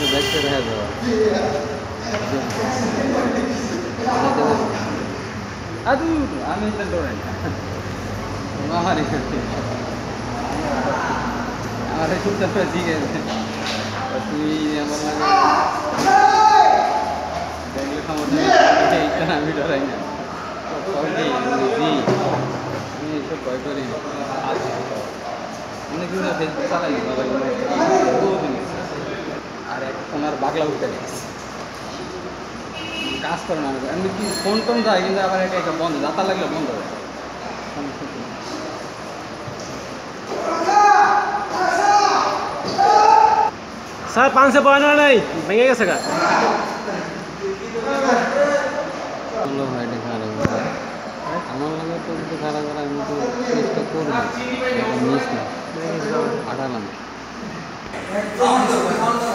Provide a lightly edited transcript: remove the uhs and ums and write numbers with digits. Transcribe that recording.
দেখতে দেখা যাওয়া আদু আমি তো ডরাই না আমার আমার চুপচাপ ঠিক আছে তুই আমার লাগে দেখলে সমস্যা আমি ডরাই না জি আমি এসব ভয় করি না অনেক দিন ফেসবুক চালাই আর এক ওনার বাগলা উঠতে গেছে কাজ করে না এমনি কি ফোন টোন যায় কিন্তু আবার এটা একটা বন্ধ যাতা লাগলে বন্ধ হয় স্যার 500 পড়ানো নাই ভেঙে গেছে গা আমার লাগে তো কিন্তু খারাপ করা আমি তো চেষ্টা করবো মিস না আটালাম